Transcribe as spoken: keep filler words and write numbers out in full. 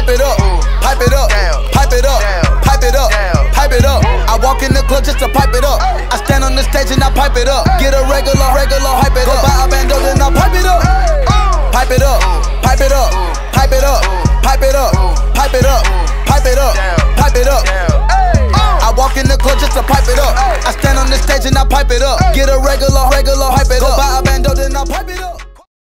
pipe it up, pipe it up, pipe it up, pipe it up, pipe it up. I walk in the club just to pipe it up. I stand on the stage and I pipe it up. Get a regular, regular, hype it up. Go buy a bando, then I pipe it up. Pipe it up, pipe it up, pipe it up, pipe it up, pipe it up, pipe it up, pipe it up. I walk in the club just to pipe it up. I stand on the stage and I pipe it up. Get a regular, regular, hype it up. Go buy a bando, then I pipe it up.